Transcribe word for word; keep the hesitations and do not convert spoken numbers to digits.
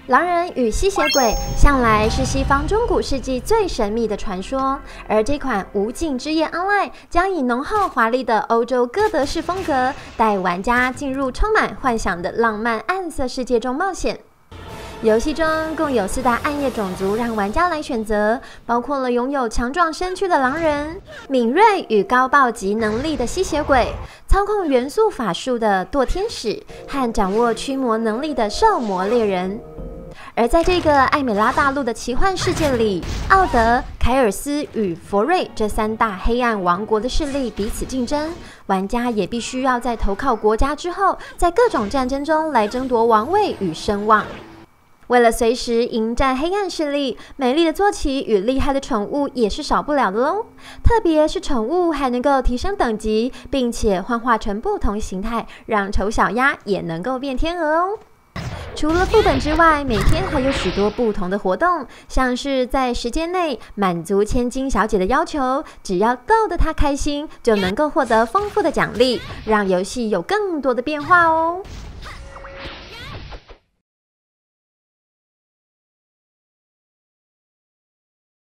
狼人与吸血鬼向来是西方中古世纪最神秘的传说，而这款《无尽之夜 Online》将以浓厚华丽的欧洲哥德式风格，带玩家进入充满幻想的浪漫暗色世界中冒险。游戏中共有四大暗夜种族让玩家来选择，包括了拥有强壮身躯的狼人、敏锐与高暴击能力的吸血鬼、操控元素法术的堕天使和掌握驱魔能力的兽魔猎人。而在这个艾美拉大陆的奇幻世界里，奥德、凯尔斯与佛瑞这三大黑暗王国的势力彼此竞争，玩家也必须要在投靠国家之后，在各种战争中来争夺王位与声望。为了随时迎战黑暗势力，美丽的坐骑与厉害的宠物也是少不了的喽。特别是宠物还能够提升等级，并且幻化成不同形态，让丑小鸭也能够变天鹅哦。除了副本之外，每天还有许多不同的活动，像是在时间内满足千金小姐的要求，只要逗得她开心，就能够获得丰富的奖励，让游戏有更多的变化哦。